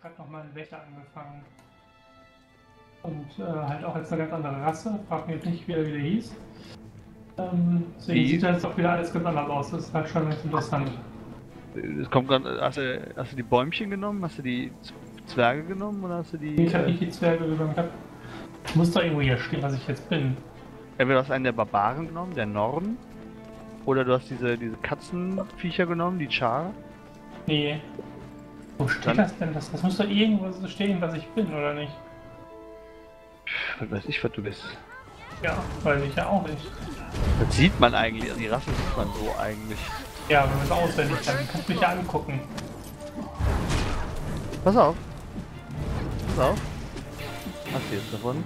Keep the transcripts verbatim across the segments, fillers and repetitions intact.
gerade noch mal einen Wächter angefangen. Und äh, halt auch als eine ganz andere Rasse. Frag mich jetzt nicht, wie er wieder hieß. Ähm, deswegen Wie? sieht jetzt auch wieder alles ganz anders aus. Das ist halt schon ganz interessant. Es kommt grad, hast, du, hast du die Bäumchen genommen? Hast du die Z- Zwerge genommen oder hast du die. Ich habe äh, nicht die Zwerge genommen. Ich hab, muss doch irgendwo hier stehen, was ich jetzt bin. Entweder hast du einen der Barbaren genommen, der Norden, oder du hast diese, diese Katzenviecher genommen, die Char. Nee. Wo steht Dann- das denn? Das, das muss doch irgendwo so stehen, was ich bin, oder nicht? Was weiß ich, was du bist. Ja, weiß ich ja auch nicht. Das sieht man eigentlich, also die Rasse sieht man so eigentlich. Ja, wenn man es auswendig kann, kannst du mich ja angucken. Pass auf. Pass auf. Was hier jetzt davon?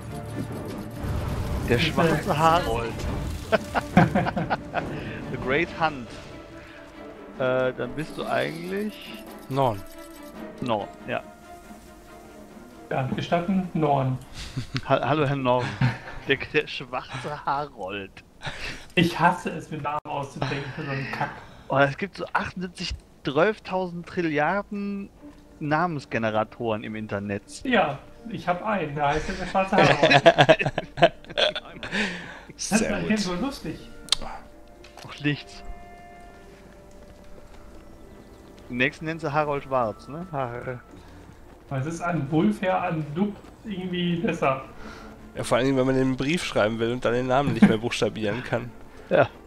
Der schwarze Harold. The Great Hunt. Äh, dann bist du eigentlich. Norden. No, ja. Ja, gestatten, Norden. Ha Hallo Herr Norden. Der, der schwarze Harold. Ich hasse es, mir Namen auszudenken für so einen Kack. Oh, es gibt so achtundsiebzig, zwölftausend Trilliarden Namensgeneratoren im Internet. Ja, ich habe einen, der heißt der schwarze Haare. Das ist Sehr eigentlich gut. so lustig. Auch nichts. Den nächsten nennt sie Harold Schwarz, ne? Har Aber es ist an Wulfair, an Dub irgendwie besser. Ja, vor allem, wenn man den Brief schreiben will und dann den Namen nicht mehr buchstabieren kann. ja.